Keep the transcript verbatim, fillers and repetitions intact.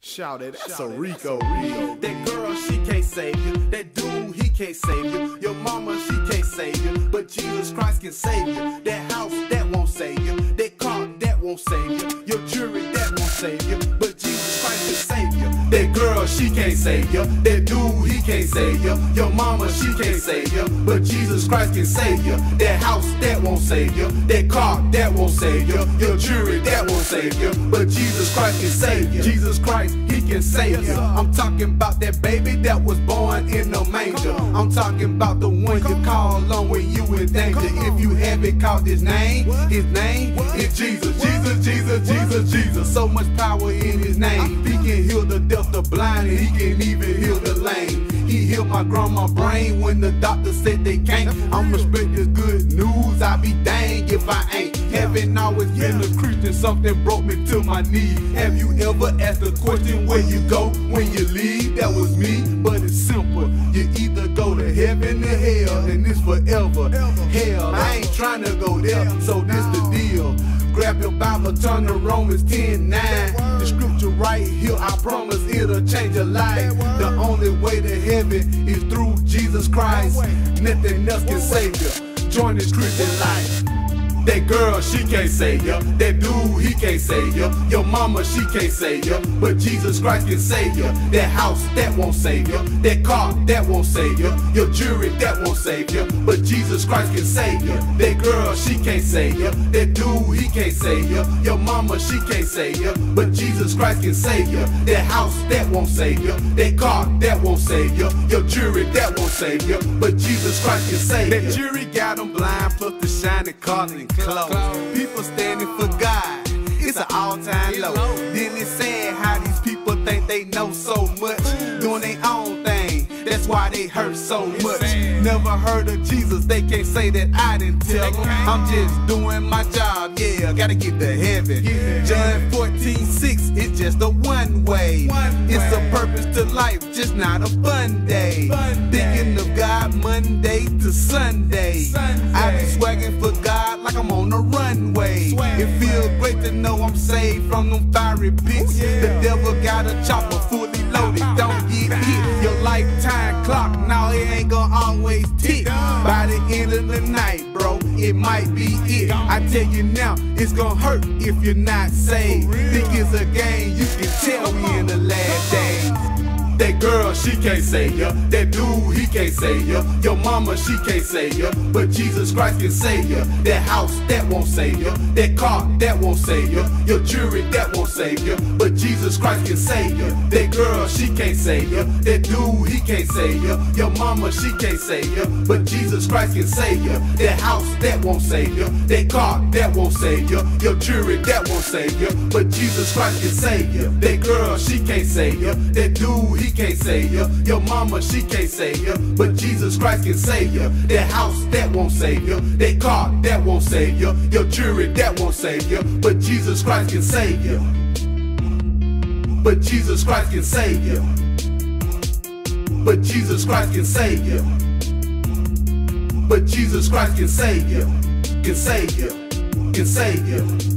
Shout it, that's a Rico. Rico. That girl, she can't save you. That dude, he can't save you. Your mama, she can't save you. But Jesus Christ can save you. That house, that won't save you. That car, that won't save you. Your jewelry, that won't save you. But Jesus Christ can save you. That girl, she can't save you. That dude, he can't save you. Your mama, she can't save you. But Jesus Christ can save you. That house, that won't save you. That car, that won't save you. Your jewelry, that won't save you. But Jesus Christ can save you. Jesus Christ, he can save you. I'm talking about that baby that was born in a manger. I'm talking about the one you call on when you in danger. If you haven't called his name, his name is Jesus. Jesus, Jesus, Jesus, Jesus. So much power in his name. He can heal the deaf, the blind, and he can even heal the lame. He healed my grandma's brain when the doctor said they can't. I'ma spread this good news, I be dang if I ain't. Haven't always been a Christian, something broke me to my knees. Have you ever asked the question where you go when you leave? That was me, but it's simple. You either go to heaven or hell, and it's forever. Hell, I ain't trying to go there, so this the deal. Grab your Bible, turn to Romans ten nine. The scripture right here, I promise it'll change your life. The only way to heaven is through Jesus Christ. Nothing else can save you. Join this Christian life. That girl, she can't save you. That dude, he can't save you. Your mama, she can't save you. But Jesus Christ can save you. That house, that won't save you. That car, that won't save you. Your jewelry, that won't save you. But Jesus Christ can save you. That girl, she can't save you. That dude, he can't save you. Your mama, she can't save you. But Jesus Christ can save you. That house, that won't save you. That car, that won't save you. Your jewelry, that won't save you. But Jesus Christ can save you. That jewelry got them blind, plus the shiny collar and clothes. People standing for God, it's an all-time low. Then it's sad how these people think they know so much, doing their own thing. That's why they hurt so much. Never heard of Jesus, they can't say that I didn't tell them. I'm just doing my job, yeah, gotta get to heaven. John fourteen six, it's just a one way. It's a purpose to life, just not a fun day. Thinking of God Monday to Sunday. I be swagging for God like I'm on a runway. It feels great to know I'm saved from them fiery pits. The devil got a chopper fully loaded, don't get hit. Your lifetime clock, now it ain't gonna always tick. By the end of the night, bro, it might be it. I tell you now, it's gonna hurt if you're not saved. Think it's a game, you can tell we in the last days. That girl, she can't save you. That dude, he can't save you. Your mama, she can't save you. But Jesus Christ can save you. That house, that won't save you. That car, that won't save you. Your jewelry, that won't save you. But Jesus Christ can save you. That girl, she can't save you. That dude, he can't save you. Your mama, she can't save you. But Jesus Christ can save you. That house, that won't save you. That car, that won't save you. Your jewelry, that won't save you. But Jesus Christ can save you. That girl, she can't save you. That dude, he can't save you. Your mama, she can't save you. But Jesus Christ can save you. That house, that won't save you. That car, that won't save you. Your jewelry, that won't save you. But Jesus Christ can save you. But Jesus Christ can save you. But Jesus Christ can save you. But Jesus Christ can save you. Can save you. Can save you.